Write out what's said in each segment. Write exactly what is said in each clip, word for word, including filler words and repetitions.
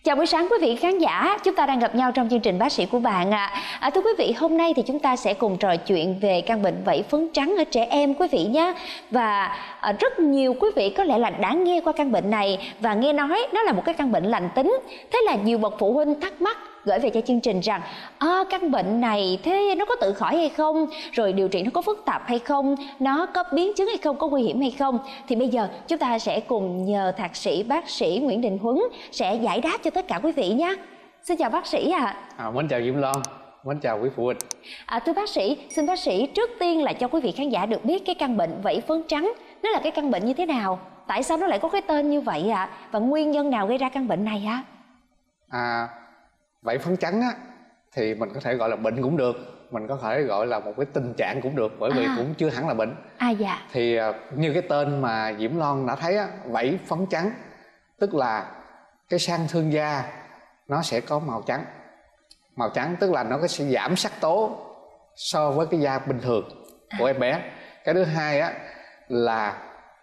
Chào buổi sáng quý vị khán giả, chúng ta đang gặp nhau trong chương trình Bác sĩ của bạn ạ. À. À, thưa quý vị, hôm nay thì chúng ta sẽ cùng trò chuyện về căn bệnh vảy phấn trắng ở trẻ em quý vị nhé. Và à, rất nhiều quý vị có lẽ là đã nghe qua căn bệnh này và nghe nói nó là một cái căn bệnh lành tính. Thế là nhiều bậc phụ huynh thắc mắc gửi về cho chương trình rằng à, căn bệnh này thế nó có tự khỏi hay không, rồi điều trị nó có phức tạp hay không, nó có biến chứng hay không, có nguy hiểm hay không. Thì bây giờ chúng ta sẽ cùng nhờ thạc sĩ bác sĩ Nguyễn Đình Huấn sẽ giải đáp cho tất cả quý vị nhé. Xin chào bác sĩ ạ. À. À, mến chào Diễm Loan, mến chào quý phụ huynh. À, thưa bác sĩ, xin bác sĩ trước tiên là cho quý vị khán giả được biết cái căn bệnh vảy phấn trắng nó là cái căn bệnh như thế nào, tại sao nó lại có cái tên như vậy ạ, à? Và nguyên nhân nào gây ra căn bệnh này ạ? À? À, vảy phấn trắng á, thì mình có thể gọi là bệnh cũng được, mình có thể gọi là một cái tình trạng cũng được, bởi vì à. cũng chưa hẳn là bệnh. À dạ. Thì như cái tên mà Diễm Loan đã thấy á, vảy phấn trắng tức là cái sang thương da nó sẽ có màu trắng. Màu trắng tức là nó có sẽ giảm sắc tố so với cái da bình thường của em bé. Cái thứ hai á là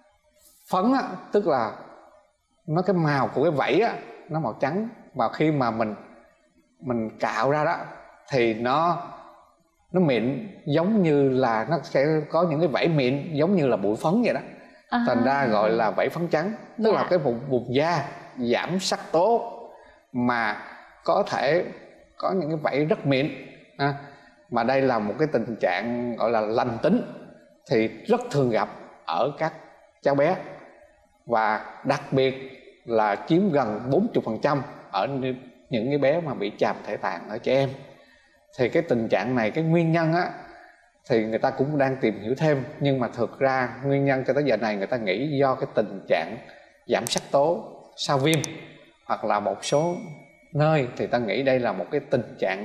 phấn á, tức là nó cái màu của cái vảy á nó màu trắng, và khi mà mình mình cạo ra đó thì nó nó mịn, giống như là nó sẽ có những cái vảy mịn giống như là bụi phấn vậy đó. À. Thành ra gọi là vảy phấn trắng, tức dạ. là cái vùng vùng da giảm sắc tố mà có thể có những cái vảy rất mịn. À, mà đây là một cái tình trạng gọi là lành tính, thì rất thường gặp ở các cháu bé, và đặc biệt là chiếm gần bốn mươi phần trăm ở những cái bé mà bị chàm thể tạng ở trẻ em. Thì cái tình trạng này, cái nguyên nhân á thì người ta cũng đang tìm hiểu thêm, nhưng mà thực ra nguyên nhân cho tới giờ này người ta nghĩ do cái tình trạng giảm sắc tố sau viêm, hoặc là một số nơi thì ta nghĩ đây là một cái tình trạng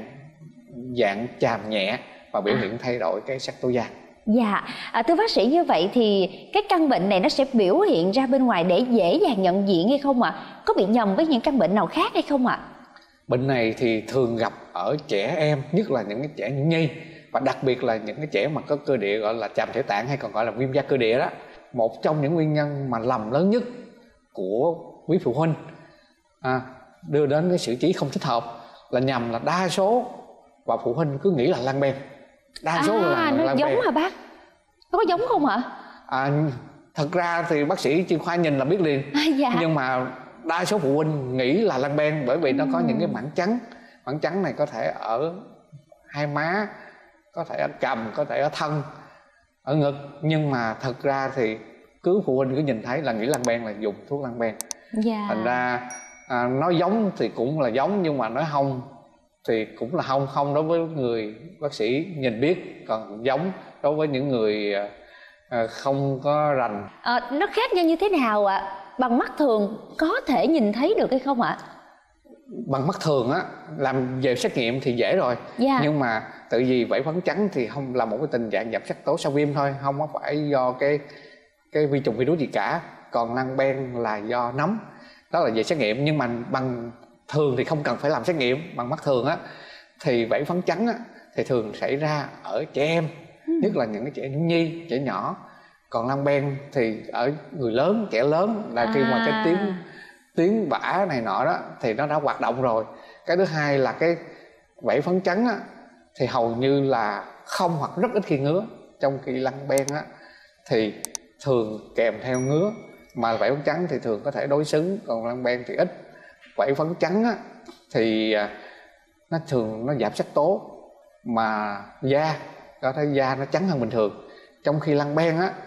dạng chàm nhẹ và biểu hiện thay đổi cái sắc tố da. Dạ, à, thưa bác sĩ, như vậy thì cái căn bệnh này nó sẽ biểu hiện ra bên ngoài để dễ dàng nhận diện hay không ạ? À? Có bị nhầm với những căn bệnh nào khác hay không ạ? À? Bệnh này thì thường gặp ở trẻ em, nhất là những cái trẻ nhũ nhi, và đặc biệt là những cái trẻ mà có cơ địa gọi là chàm thể tạng hay còn gọi là viêm da cơ địa đó. Một trong những nguyên nhân mà lầm lớn nhất của quý phụ huynh à, đưa đến cái xử trí không thích hợp là nhầm là đa số và phụ huynh cứ nghĩ là Lan Ben. Đa số à, là nó Lan giống Ben. hả bác? Nó có giống không ạ? À, thật ra thì bác sĩ chuyên khoa nhìn là biết liền. À, dạ. Nhưng mà đa số phụ huynh nghĩ là Lan Ben, bởi vì nó có những cái mảng trắng. Mảng trắng này có thể ở hai má, có thể ở cằm, có thể ở thân, ở ngực. Nhưng mà thật ra thì cứ phụ huynh cứ nhìn thấy là nghĩ Lan Ben là dùng thuốc Lan Ben. Dạ. Thành ra à, nói giống thì cũng là giống, nhưng mà nói không thì cũng là không. Không đối với người bác sĩ nhìn biết, còn giống đối với những người à, không có rành. À, nó khác nhau như thế nào ạ? À? Bằng mắt thường có thể nhìn thấy được hay không ạ? À? Bằng mắt thường á, làm về xét nghiệm thì dễ rồi. Yeah. Nhưng mà tự vì vảy phấn trắng thì không là một cái tình trạng giảm sắc tố sau viêm thôi, không có phải do cái cái vi trùng virus gì cả. Còn Lan Ben là do nấm, đó là về xét nghiệm. Nhưng mà bằng thường thì không cần phải làm xét nghiệm. Bằng mắt thường á thì vảy phấn trắng á thì thường xảy ra ở trẻ em, ừ. nhất là những cái trẻ nhũ nhi, trẻ nhỏ. Còn Lan Ben thì ở người lớn, trẻ lớn là khi à. mà cái tiếng tiếng bã này nọ đó thì nó đã hoạt động rồi. Cái thứ hai là cái vảy phấn trắng á thì hầu như là không hoặc rất ít khi ngứa, trong khi Lan Ben á thì thường kèm theo ngứa. Mà vảy phấn trắng thì thường có thể đối xứng, còn Lan Ben thì ít. Vảy phấn trắng á thì nó thường nó giảm sắc tố mà da, có thể da nó trắng hơn bình thường. Trong khi Lan Ben á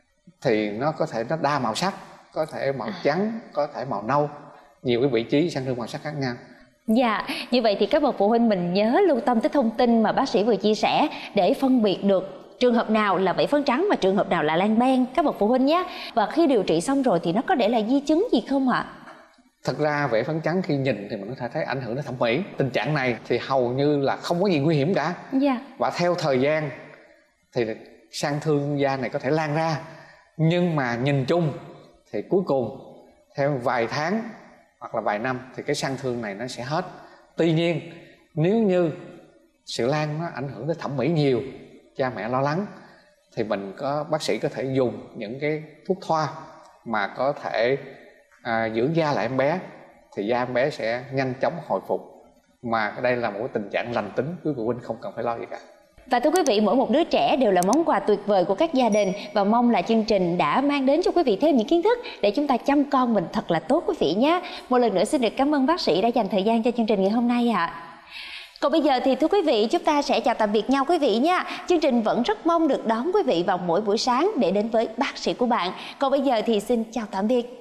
thì nó có thể nó đa màu sắc, có thể màu trắng, có thể màu nâu, nhiều cái vị trí sang thương màu sắc khác nhau. Dạ, như vậy thì các bậc phụ huynh mình nhớ lưu tâm tới thông tin mà bác sĩ vừa chia sẻ để phân biệt được trường hợp nào là vảy phấn trắng và trường hợp nào là Lan Ben, các bậc phụ huynh nhé. Và khi điều trị xong rồi thì nó có để lại di chứng gì không ạ? À? Thật ra vảy phấn trắng khi nhìn thì mình có thể thấy ảnh hưởng đến thẩm mỹ. Tình trạng này thì hầu như là không có gì nguy hiểm cả. Dạ. Và theo thời gian thì sang thương da này có thể lan ra. Nhưng mà nhìn chung thì cuối cùng theo vài tháng hoặc là vài năm thì cái sang thương này nó sẽ hết. Tuy nhiên nếu như sự lan nó ảnh hưởng tới thẩm mỹ nhiều, cha mẹ lo lắng, thì mình có bác sĩ có thể dùng những cái thuốc thoa mà có thể à, dưỡng da lại em bé thì da em bé sẽ nhanh chóng hồi phục, mà đây là một cái tình trạng lành tính, quý phụ huynh không cần phải lo gì cả. Và thưa quý vị, mỗi một đứa trẻ đều là món quà tuyệt vời của các gia đình, và mong là chương trình đã mang đến cho quý vị thêm những kiến thức để chúng ta chăm con mình thật là tốt quý vị nhé. Một lần nữa xin được cảm ơn bác sĩ đã dành thời gian cho chương trình ngày hôm nay ạ. À. Còn bây giờ thì thưa quý vị, chúng ta sẽ chào tạm biệt nhau quý vị nha. Chương trình vẫn rất mong được đón quý vị vào mỗi buổi sáng để đến với bác sĩ của bạn. Còn bây giờ thì xin chào tạm biệt.